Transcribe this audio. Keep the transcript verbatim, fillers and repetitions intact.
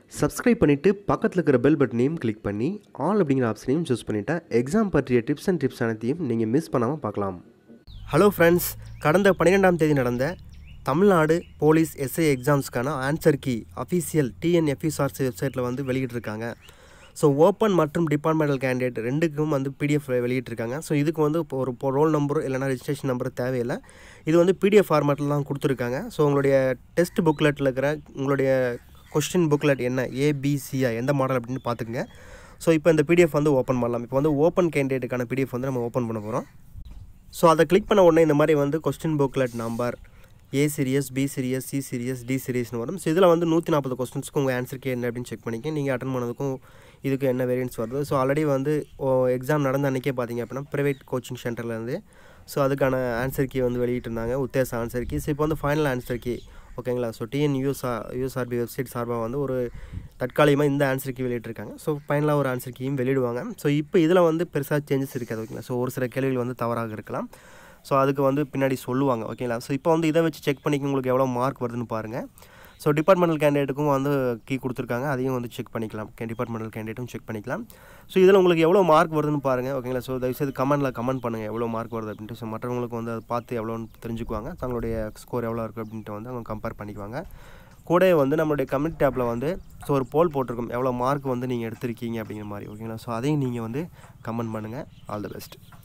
Subscribe பண்ணிவிட்டு பக்கத்தில் இருக்கிற பெல் பட்டனையும் கிளிக் பண்ணி ஆல் அப்படிங்கிற ஆப்ஷனையும் சூஸ் பண்ணிவிட்டா எக்ஸாம் பற்றிய டிப்ஸ் அண்ட் டிப்ஸ் அனைத்தையும் நீங்கள் மிஸ் பண்ணாமல் பார்க்கலாம். ஹலோ ஃப்ரெண்ட்ஸ், கடந்த பன்னிரெண்டாம் தேதி நடந்த தமிழ்நாடு போலீஸ் எஸ்ஐ எக்ஸாம்ஸ்க்கான ஆன்சர் கீ அஃபீஷியல் டிஎன்எஃப்எஸ்ஆர்சி வெப்சைட்டில் வந்து வெளியிட்டிருக்காங்க. ஸோ ஓப்பன் மற்றும் டிபார்ட்மெண்டல் கேண்டிடேட் ரெண்டுக்கும் வந்து பிடிஎஃப் வெளியிட்டிருக்காங்க. ஸோ இதுக்கு வந்து இப்போ ஒரு ரோல் நம்பர் இல்லைனா ரெஜிஸ்ட்ரேஷன் நம்பர் தேவையில்லை. இது வந்து பிடிஎஃப் ஃபார்மேட்டில் தான் கொடுத்துருக்காங்க. ஸோ உங்களுடைய டெஸ்ட் புக்லெட்டில் இருக்கிற உங்களுடைய கொஸ்டின் புக்லெட் என்ன ஏபிசியா எந்த மாடல் அப்படின்னு பார்த்துக்குங்க. ஸோ இப்போ இந்த பிடிஎஃப் வந்து ஓப்பன் பண்ணலாம். இப்போ வந்து ஓப்பன் கேண்டிடேட்டுக்கான பிடிஎஃப் வந்து நம்ம ஓப்பன் பண்ண போகிறோம். ஸோ அதை கிளிக் பண்ண உடனே இந்த மாதிரி வந்து question booklet number A series, B series, C series, D சீரியஸ்னு வரும். ஸோ இதில் வந்து நூற்றி நாற்பது கொஸ்டின்ஸ்க்கு உங்கள் ஆன்சருக்கு என்ன அப்படின்னு செக் பண்ணிக்க. நீங்கள் அட்டன் பண்ணதுக்கும் இதுக்கு என்ன வேரியன்ஸ் வருது. ஸோ ஆல்ரெடி வந்து எக்ஸாம் நடந்த அன்றைக்கே பார்த்தீங்க அப்படின்னா ப்ரைவேட் கோச்சிங் சென்டர்லேருந்து ஸோ அதுக்கான ஆன்சர் கீ வந்து வெளியிட்டிருந்தாங்க, உத்தேச ஆன்சர் கீ. ஸோ இப்போ வந்து ஃபைனல் ஆன்சர் கீ ஓகேங்களா. So TN USR USRB website சார்பாக வந்து ஒரு தற்காலிகமாக இந்த ஆன்சர் கீ வெளியிட்டிருக்காங்க. ஸோ ஃபைனலாக ஒரு ஆன்சர் கீயும் வெளியிடுவாங்க. ஸோ இப்போ இதில் வந்து பெருசாக சேஞ்சஸ் இருக்காது ஓகேங்களா. ஸோ ஒரு சில கேள்விகள் வந்து தவறாக இருக்கலாம். ஸோ அதுக்கு வந்து பின்னாடி சொல்லுவாங்க ஓகேங்களா. ஸோ இப்போ வந்து இதை வச்சு செக் பண்ணிக்க உங்களுக்கு எவ்வளோ மார்க் வருதுன்னு பாருங்கள். ஸோ டிபார்ட்மெண்டல் கேண்டிடேட்டுக்கும் வந்து கீ கொடுத்துருக்காங்க, அதையும் வந்து செக் பண்ணிக்கலாம். டிபார்ட்மெண்டல் கேண்டிடேட்டும் செக் பண்ணிக்கலாம். ஸோ இதில் உங்களுக்கு எவ்வளோ மார்க் வருதுன்னு பாருங்கள் ஓகேங்களா. ஸோ தயவுசெய்து கமெண்ட்டில் கமெண்ட் பண்ணுங்கள் எவ்வளோ மார்க் வருது அப்படின்ட்டு. ஸோ மற்றவங்களுக்கு வந்து அதை பார்த்து எவ்வளோன்னு தெரிஞ்சுக்குவாங்க. தங்களுடைய ஸ்கோர் எவ்வளோ இருக்குது அப்படின்ட்டு வந்து அவங்க கம்பேர் பண்ணிக்குவாங்க. கூட வந்து நம்மளுடைய கமெண்ட் டேப்பில் வந்து ஸோ ஒரு போல் போட்டிருக்கோம், எவ்வளோ மார்க் வந்து நீங்கள் எடுத்திருக்கீங்க அப்படிங்கிற மாதிரி ஓகேங்களா. ஸோ அதையும் நீங்கள் வந்து கமெண்ட் பண்ணுங்கள். All the best.